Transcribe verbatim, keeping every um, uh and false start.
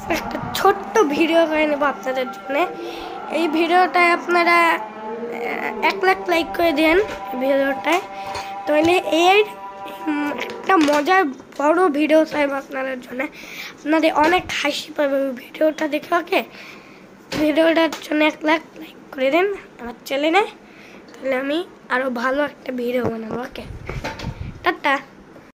একটা ছোট্ট ভিডিও করে নেব আপনাদের জন্য। এই ভিডিওটায় আপনারা এক লাখ লাইক করে দেন ভিডিওটায়, তাহলে এর একটা মজার বড় ভিডিও চাইব আপনাদের জন্য। আপনাদের অনেক হাসি পাবে ওই ভিডিওটা দেখে। ওকে, ভিডিওটার জন্য এক লাখ লাইক করে দেন আমার চ্যানেলে, তাহলে আমি আরও ভালো একটা ভিডিও বানাবো। Okay, tata.